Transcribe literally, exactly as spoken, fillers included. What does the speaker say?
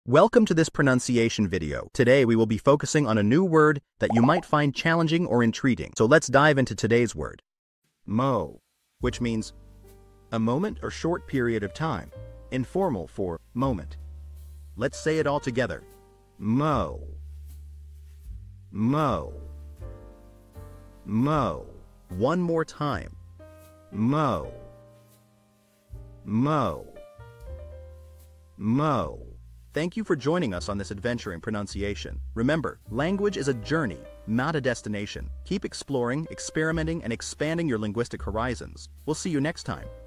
Welcome to this pronunciation video. Today we will be focusing on a new word that you might find challenging or intriguing. So let's dive into today's word. Mo, which means a moment or short period of time. Informal for moment. Let's say it all together. Mo. Mo. Mo. One more time. Mo. Mo. Mo. Thank you for joining us on this adventure in pronunciation. Remember, language is a journey, not a destination. Keep exploring, experimenting, and expanding your linguistic horizons. We'll see you next time.